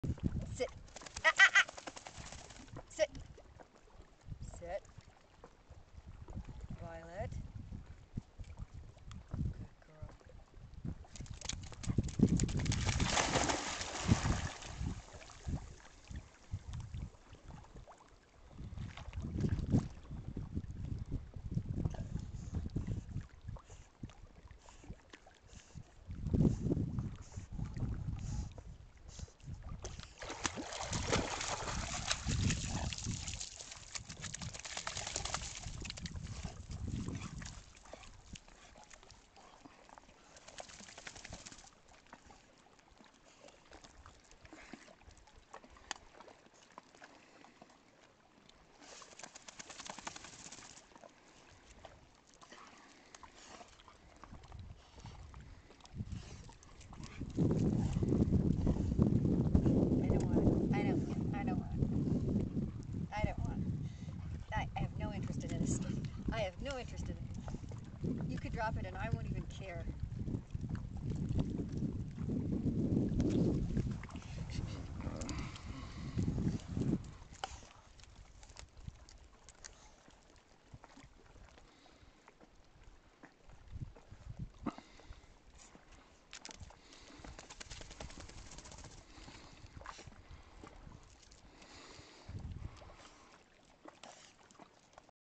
Sit. Ah, ah, ah. Sit. Sit. Violet. Good girl. I have no interest in it. I have no interest in it. You could drop it and I won't even care.